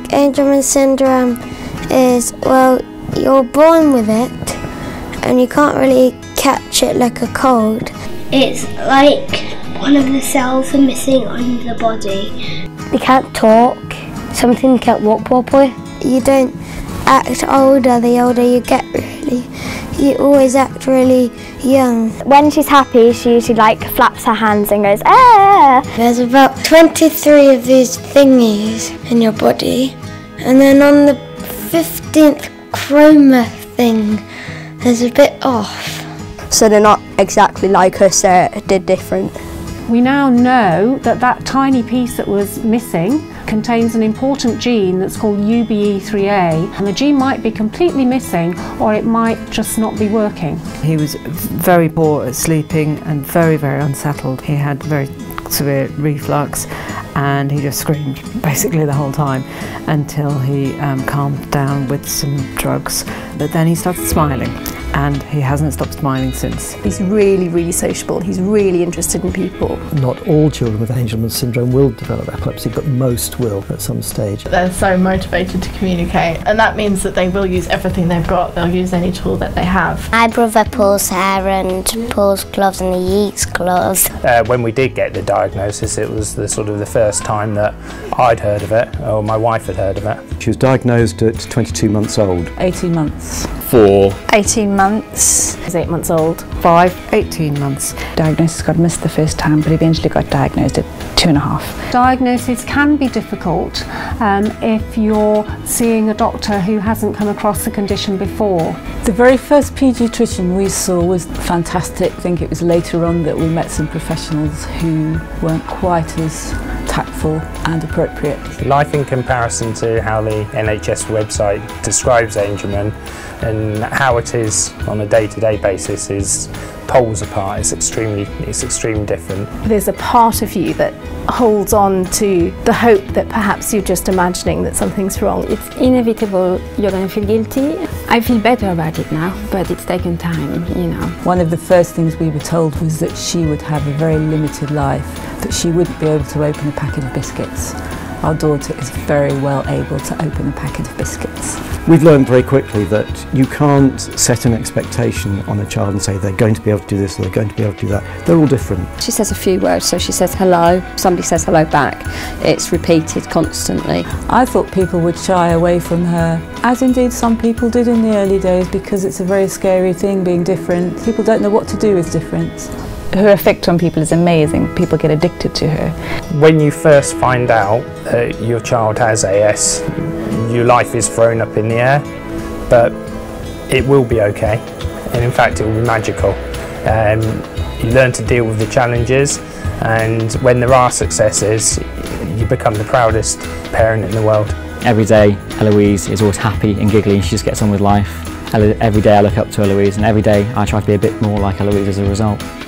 Angelman Syndrome is, well, you're born with it and you can't really catch it like a cold. It's like one of the cells are missing on the body. They can't talk, something they can't walk properly. You don't act older the older you get, really. You always act really young. When she's happy, she usually flaps her hands and goes, ah! There's about 23 of these thingies in your body, and then on the 15th chroma thing, there's a bit off. So they're not exactly like us, they're different. We now know that that tiny piece that was missing contains an important gene that's called UBE3A, and the gene might be completely missing or it might just not be working. He was very poor at sleeping and very, very unsettled. He had very severe reflux and he just screamed basically the whole time until he calmed down with some drugs. But then he started smiling, and he hasn't stopped smiling since. He's really, really sociable. He's really interested in people. Not all children with Angelman syndrome will develop epilepsy, but most will at some stage. They're so motivated to communicate, and that means that they will use everything they've got. They'll use any tool that they have. My brother pulls hair and pulls gloves and he eats gloves. When we did get the diagnosis, it was the first time that I'd heard of it, or my wife had heard of it. She was diagnosed at 22 months old. 18 months. 4. 18 months. He's 8 months old. 5. 18 months. Diagnosis got missed the first time, but eventually got diagnosed at 2.5. Diagnosis can be difficult if you're seeing a doctor who hasn't come across the condition before. The very first paediatrician we saw was fantastic. I think it was later on that we met some professionals who weren't quite as tactful and appropriate. Life in comparison to how the NHS website describes Angelman and how it is on a day-to-day basis is poles apart. It's extremely different. There's a part of you that holds on to the hope that perhaps you're just imagining that something's wrong. It's inevitable you're going to feel guilty. I feel better about it now, but it's taken time, you know. One of the first things we were told was that she would have a very limited life, that she wouldn't be able to open a packet of biscuits. Our daughter is very well able to open a packet of biscuits. We've learned very quickly that you can't set an expectation on a child and say they're going to be able to do this or they're going to be able to do that. They're all different. She says a few words, so she says hello, somebody says hello back. It's repeated constantly. I thought people would shy away from her, as indeed some people did in the early days, because it's a very scary thing being different. People don't know what to do with difference. Her effect on people is amazing. People get addicted to her. When you first find out that your child has AS, your life is thrown up in the air, but it will be okay, and in fact it will be magical. You learn to deal with the challenges, and when there are successes, you become the proudest parent in the world. Every day Eloise is always happy and giggly, she just gets on with life. Every day I look up to Eloise, and every day I try to be a bit more like Eloise as a result.